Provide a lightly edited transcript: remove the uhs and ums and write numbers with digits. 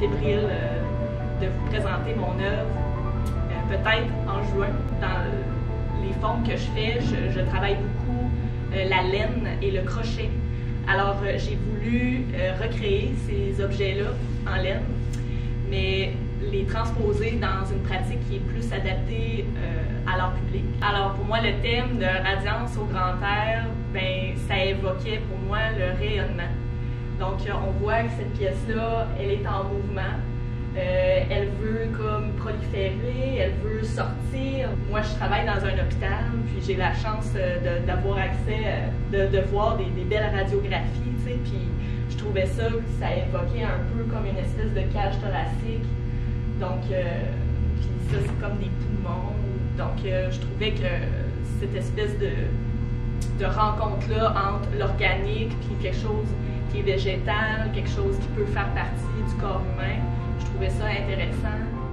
fébrile de vous présenter mon œuvre, peut-être en juin. Dans les formes que je fais, je travaille beaucoup la laine et le crochet. Alors, j'ai voulu recréer ces objets-là en laine, mais les transposer dans une pratique qui est plus adaptée à leur public. Alors, pour moi, le thème de Radiance au grand air, ben, ça évoquait pour moi le rayonnement. Donc, on voit que cette pièce-là, elle est en mouvement. Elle veut comme proliférer, elle veut sortir. Moi, je travaille dans un hôpital, puis j'ai la chance d'avoir accès, de voir des belles radiographies, tu sais, puis je trouvais ça, ça évoquait un peu comme une espèce de cage thoracique. Donc, puis ça, c'est comme des poumons. Donc, je trouvais que cette espèce de rencontre-là entre l'organique puis quelque chose qui est végétal, quelque chose qui peut faire partie du corps humain, je trouvais ça intéressant.